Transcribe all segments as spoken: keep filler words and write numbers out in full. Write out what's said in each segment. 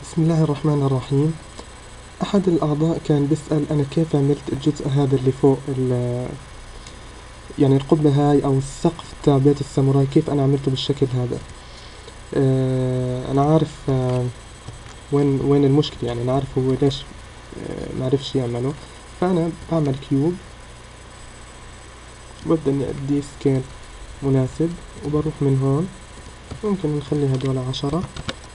بسم الله الرحمن الرحيم. أحد الأعضاء كان بيسأل أنا كيف عملت الجزء هذا اللي فوق ال- يعني القبة هاي أو السقف تاع بيت الساموراي، كيف أنا عملته بالشكل هذا. آه أنا عارف آه وين وين المشكلة، يعني أنا عارف هو ليش آه معرفش يعمله. فأنا بعمل كيوب وببدأ إني أدي سكيل مناسب، وبروح من هون ممكن نخلي هدول عشرة.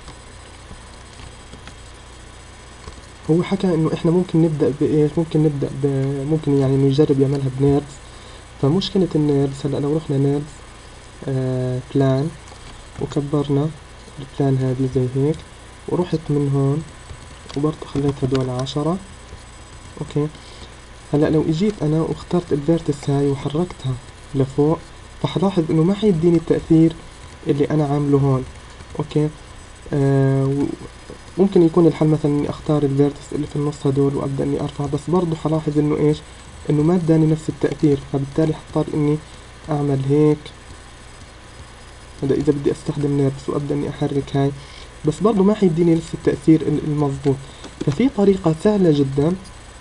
هو حكى إنه إحنا ممكن نبدأ بإيش، ممكن نبدأ ب ممكن يعني إنه يجرب يعملها بنيرز. فمشكلة النيرز هلا لو رحنا نيرز آه بلان وكبرنا البلان هذه زي هيك، ورحت من هون وبرضه خليت هدول عشرة. اوكي، هلا لو اجيت انا واخترت الفيرتس هاي وحركتها لفوق، فحلاحظ انه ما حيديني التأثير اللي انا عامله هون. اوكي، آه ممكن يكون الحل مثلا اني اختار الفيرتس اللي في النص هدول وابدا اني ارفع، بس برضه حلاحظ انه ايش، انه ما اداني نفس التأثير، فبالتالي حضطر اني اعمل هيك. هذا اذا بدي استخدم نيرفس وابدا اني احرك هاي، بس برضو ما حيديني نفس التأثير المضبوط. ففي طريقة سهلة جدا.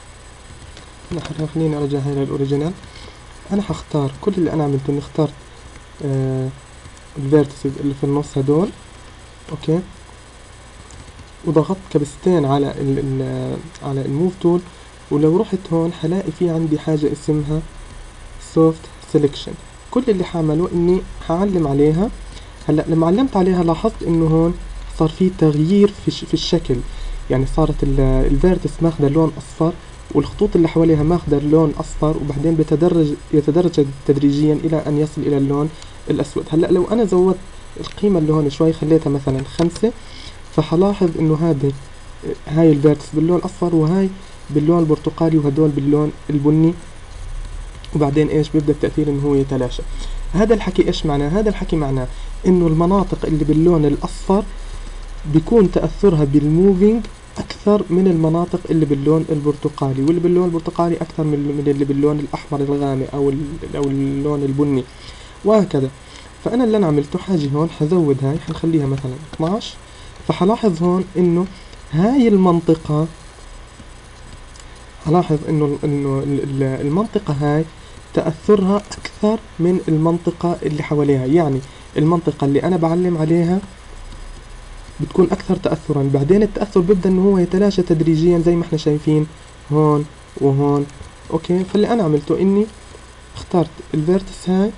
خليني ارجع هاي للاوريجينال. انا حختار كل اللي انا عملته اني اخترت آه الفيرتسز اللي في النص هدول. اوكي، وضغطت كبستين على ال ال على الموف تول، ولو رحت هون حلاقي في عندي حاجة اسمها سوفت سيلكشن. كل اللي حعمله اني حعلم عليها. هلا لما علمت عليها لاحظت انه هون صار في تغيير في, في الشكل، يعني صارت الفيرتس ماخذة لون اصفر، والخطوط اللي حواليها ماخذة لون اصفر، وبعدين بتدرج يتدرج تدريجيا الى ان يصل الى اللون الاسود. هلا لو انا زودت القيمة اللي هون شوي، خليتها مثلا خمسة، فحلاحظ انه هذا هاي الفيرتس باللون الاصفر، وهاي باللون البرتقالي، وهدول باللون البني، وبعدين ايش بيبدأ التأثير انه هو يتلاشى. هذا الحكي ايش معناه؟ هذا الحكي معناه انه المناطق اللي باللون الاصفر بيكون تأثرها بالموفينج اكثر من المناطق اللي باللون البرتقالي، واللي باللون البرتقالي اكثر من من اللي باللون الاحمر الغامق او او اللون البني، وهكذا. فانا اللي انا عملته حاجي هون حزود هاي، حنخليها مثلا اثناعش. فحلاحظ هون انه هاي المنطقة، هلاحظ انه انه المنطقة هاي تأثرها أكثر من المنطقة اللي حواليها. يعني المنطقة اللي أنا بعلم عليها بتكون أكثر تأثرا، بعدين التأثر بيبدأ إنه هو يتلاشى تدريجيا زي ما احنا شايفين هون وهون. أوكي، فاللي أنا عملته إني اخترت الفيرتس هاي،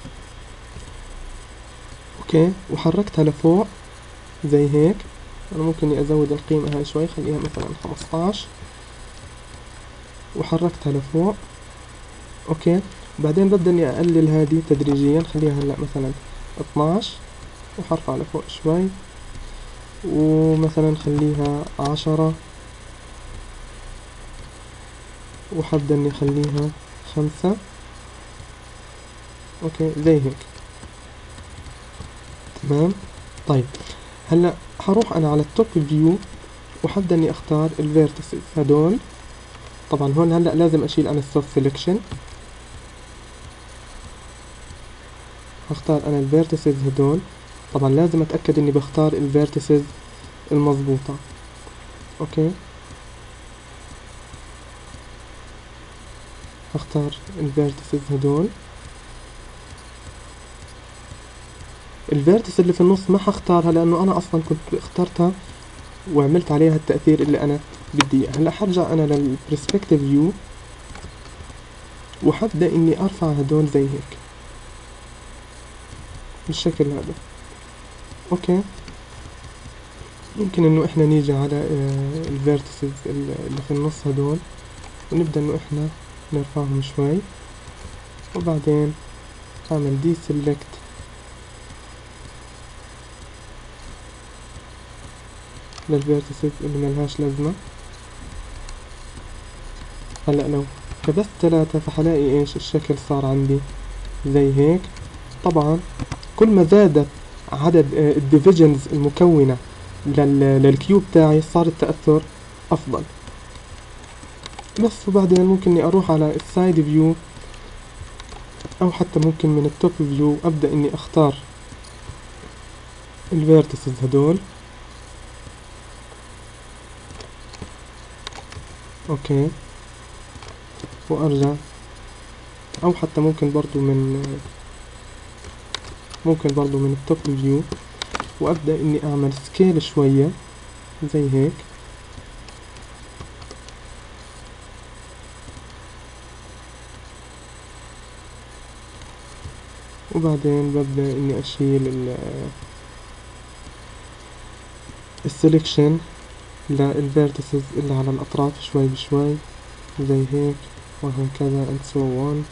أوكي، وحركتها لفوق زي هيك. أنا ممكن إني أزود القيمة هاي شوي، خليها مثلا خمسطعش، وحركتها لفوق. أوكي، بعدين ببدأ إني أقلل هذه تدريجيا، خليها هلا مثلا اثناعش، وحرفع لفوق شوي، ومثلا خليها عشرة، وحبدأ اني اخليها خمسة. اوكي زي هيك، تمام. طيب هلا حروح انا على التوب فيو، وحبدأ اني اختار الفيرتسز هدول. طبعا هون هلا لازم اشيل انا السوفت سيلكشن. هختار انا الفيرتسز هدول. طبعا لازم اتأكد اني بختار الفيرتسز المضبوطة. اوكي، هختار الفيرتسز هدول. الفيرتس اللي في النص ما حختارها لانه انا اصلا كنت اخترتها وعملت عليها التأثير اللي انا بدي اياه. هلا حرجع انا للبرسبكتيف فيو، وحبدأ اني ارفع هدول زي هيك بالشكل هذا. اوكي، ممكن انه احنا نيجي على الفيرتسز اللي في النص هدول، ونبدأ انه احنا نرفعهم شوي، وبعدين اعمل دي سيلكت للفيرتسز اللي ملهاش لازمة. هلا لو كبست ثلاثة، فحلاقي ايش الشكل صار عندي زي هيك. طبعا كل ما زادت عدد الديفيجنز المكونة للكيوب تاعي صار التأثر افضل. بس وبعدين ممكن اني اروح على السايد فيو، او حتى ممكن من التوب فيو ابدأ اني اختار الفيرتسز هدول. اوكي، وارجع، او حتى ممكن برضو من ممكن برضو من التوب فيو، وابدأ اني اعمل سكيل شوية زي هيك. وبعدين ببدأ اني اشيل السلكشن للفيرتسز اللي على الاطراف شوي بشوي زي هيك، وهكذا and so on.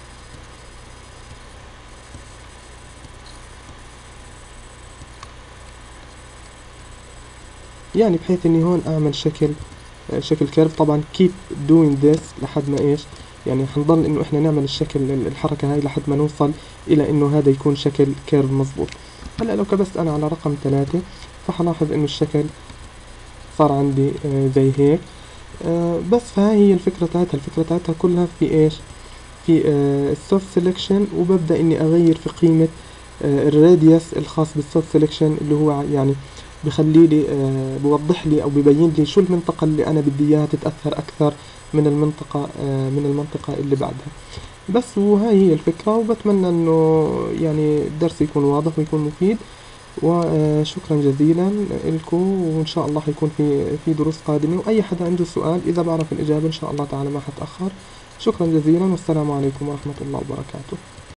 يعني بحيث اني هون اعمل شكل شكل كيرف. طبعا keep doing this لحد ما ايش، يعني حنضل انه احنا نعمل الشكل الحركة هاي لحد ما نوصل الى انه هذا يكون شكل كيرف مظبوط. هلا لو كبست انا على رقم ثلاثة فحلاحظ انه الشكل صار عندي آه زي هيك. آه بس فهاي هي الفكرة تاعتها، الفكرة تاعتها كلها في ايش، في آه السوفت سيلكشن. وببدأ اني اغير في قيمة آه الراديوس الخاص بالسوفت سيلكشن، اللي هو يعني بخلي لي آه بوضح لي او ببين لي شو المنطقة اللي انا بدي اياها تتأثر اكثر من المنطقة آه من المنطقة اللي بعدها. بس وهاي هي الفكرة، وبتمنى انه يعني الدرس يكون واضح ويكون مفيد. وشكرا جزيلا لكم، وإن شاء الله حيكون في في دروس قادمة. وأي حدا عنده سؤال إذا بعرف الإجابة إن شاء الله تعالى ما حتأخر. شكرا جزيلا، والسلام عليكم ورحمة الله وبركاته.